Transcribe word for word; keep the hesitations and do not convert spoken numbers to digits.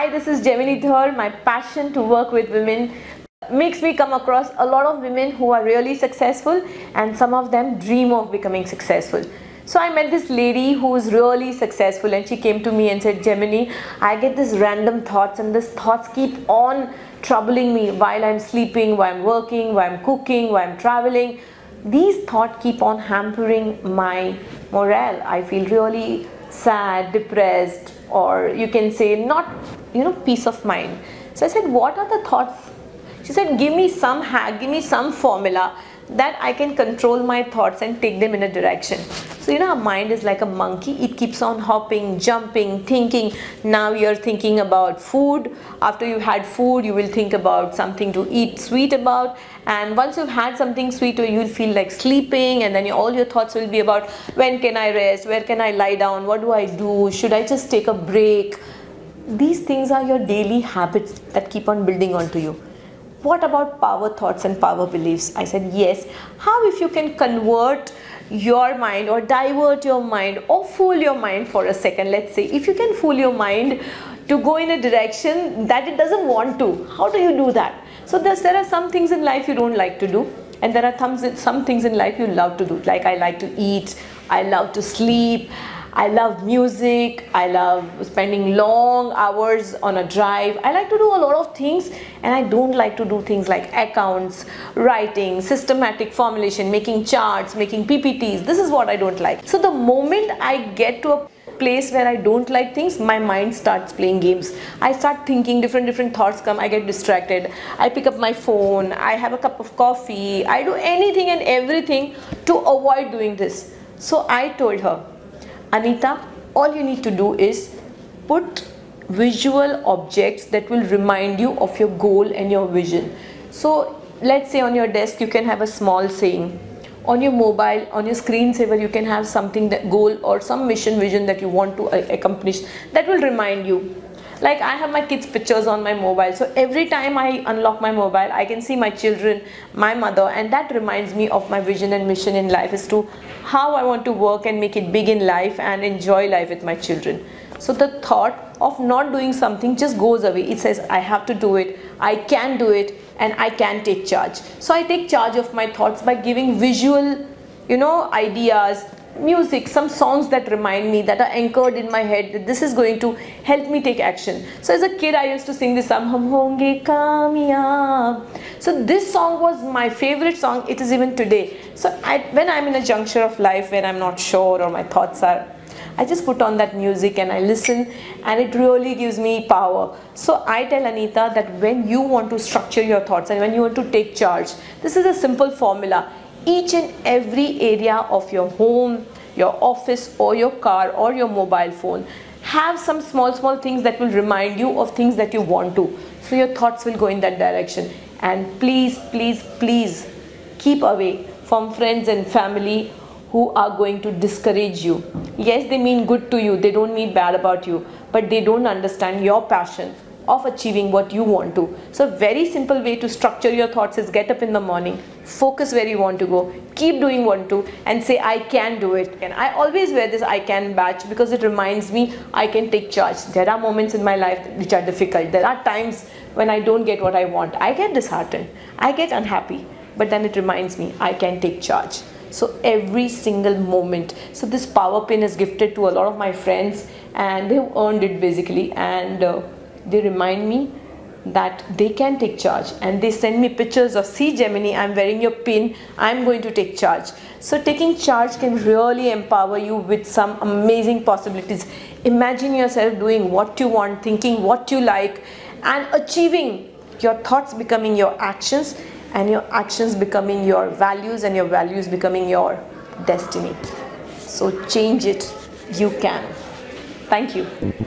Hi, this is GEMINI D H A R. My passion to work with women makes me come across a lot of women who are really successful, and some of them dream of becoming successful. So I met this lady who is really successful, and she came to me and said, "GEMINI, I get these random thoughts, and these thoughts keep on troubling me while I'm sleeping, while I'm working, while I'm cooking, while I'm traveling. These thoughts keep on hampering my morale. I feel really sad, depressed, or you can say not, you know, peace of mind." So I said, "What are the thoughts?" She said, "Give me some hack, give me some formula that I can control my thoughts and take them in a direction." So you know, our mind is like a monkey. It keeps on hopping, jumping, thinking. Now you're thinking about food. After you had food, you will think about something to eat sweet about. And once you've had something sweet, you'll feel like sleeping. And then all your thoughts will be about, when can I rest? Where can I lie down? What do I do? Should I just take a break? These things are your daily habits that keep on building onto you. What about power thoughts and power beliefs? I said, yes. How if you can convert your mind or divert your mind or fool your mind for a second? Let's say if you can fool your mind to go in a direction that it doesn't want to, how do you do that? So there's, there are some things in life you don't like to do, and there are some, some things in life you love to do. Like I like to eat, I love to sleep, I love music, I love spending long hours on a drive. I like to do a lot of things, and I don't like to do things like accounts, writing, systematic formulation, making charts, making P P Ts. This is what I don't like. So the moment I get to a place where I don't like things, my mind starts playing games. I start thinking, different different thoughts come, I get distracted. I pick up my phone, I have a cup of coffee, I do anything and everything to avoid doing this. So I told her, "Anita, all you need to do is put visual objects that will remind you of your goal and your vision." So let's say on your desk you can have a small saying. On your mobile, on your screensaver, you can have something, that goal or some mission, vision that you want to accomplish, that will remind you. Like I have my kids' pictures on my mobile, so every time I unlock my mobile, I can see my children, my mother, and that reminds me of my vision and mission in life as to how I want to work and make it big in life and enjoy life with my children. So the thought of not doing something just goes away. It says, I have to do it, I can do it, and I can take charge. So I take charge of my thoughts by giving visual, you know, ideas, music, some songs that remind me, that are anchored in my head, that this is going to help me take action. So as a kid, I used to sing this song, "Hum honge kamyab." So this song was my favorite song. It is even today. So I, when I'm in a juncture of life where I'm not sure or my thoughts are, I just put on that music and I listen, and it really gives me power. So I tell Anita that when you want to structure your thoughts and when you want to take charge, this is a simple formula. Each and every area of your home, your office, or your car, or your mobile phone, have some small small things that will remind you of things that you want to. So your thoughts will go in that direction. And please, please, please keep away from friends and family who are going to discourage you. Yes, they mean good to you, they don't mean bad about you, but they don't understand your passion of achieving what you want to. So very simple way to structure your thoughts is get up in the morning, focus where you want to go, keep doing what to, and say, I can do it. And I always wear this I can badge because it reminds me I can take charge. There are moments in my life which are difficult. There are times when I don't get what I want. I get disheartened, I get unhappy, but then it reminds me I can take charge. So every single moment. So this power pin is gifted to a lot of my friends, and they've earned it basically, and uh, they remind me that they can take charge, and they send me pictures of, "See GEMINI, I'm wearing your pin, I'm going to take charge." So taking charge can really empower you with some amazing possibilities. Imagine yourself doing what you want, thinking what you like, and achieving, your thoughts becoming your actions, and your actions becoming your values, and your values becoming your destiny. So change it, you can. Thank you.